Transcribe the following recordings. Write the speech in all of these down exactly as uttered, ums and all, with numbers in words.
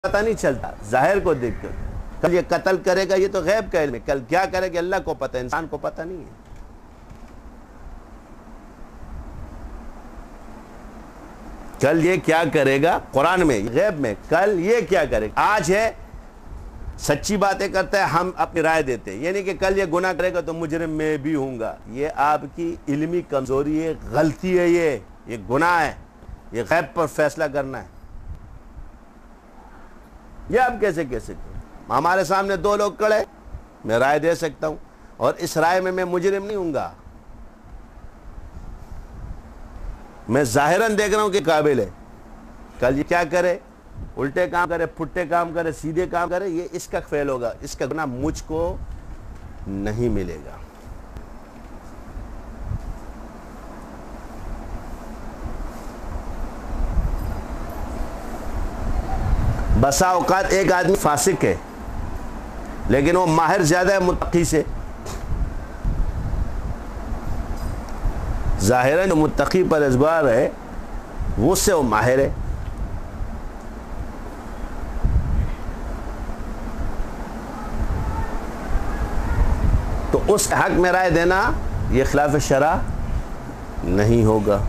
پتہ نہیں چلتا ظاہر کو دیکھ کر. کل یہ قتل کرے گا یہ تو غیب کا علم ہے، کل کیا کرے گا اللہ کو پتہ ہے، انسان کو پتہ نہیں ہے. کل یہ کیا کرے گا قرآن میں غیب میں، کل یہ کیا کرے گا. آج ہے سچی باتیں کرتا ہے، ہم اپنی رائے دیتے ہیں، یہ نہیں کہ کل یہ گناہ کرے گا تو مجرم میں بھی ہوں گا. یہ آپ کی علمی کمزوری ہے، غلطی ہے، یہ یہ گناہ ہے، یہ غیب پر فیصلہ کرنا ہے. یہ آپ کیسے کہہ سکتے ہیں؟ ہمارے سامنے دو لوگ کھڑے، میں رائے دے سکتا ہوں اور اس رائے میں میں مجرم نہیں ہوں گا. میں ظاہراً دیکھ رہا ہوں کہ قابل ہے، کل یہ کیا کرے، الٹے کام کرے، پھٹے کام کرے، سیدھے کام کرے، یہ اس کا فعل ہوگا، اس کا گناہ مجھ کو نہیں ملے گا. بسا اوقات ایک آدمی فاسق ہے لیکن وہ ماہر زیادہ ہے متقی سے. ظاہراً جو متقی پر ازبار ہے وہ اس سے وہ ماہر ہے. تو اس حق میں رائے دینا یہ خلاف شرع نہیں ہوگا.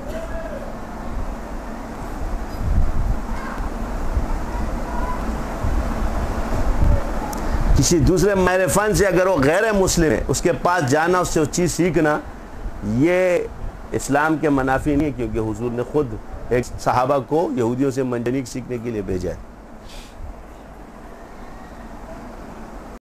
کسی دوسرے ماہر فن سے اگر وہ غیر مسلم ہے اس کے پاس جانا، اس سے وہ چیز سیکھنا، یہ اسلام کے منافی نہیں ہے، کیونکہ حضور نے خود ایک صحابہ کو یہودیوں سے منجنیق سیکھنے کے لیے بھیجا ہے.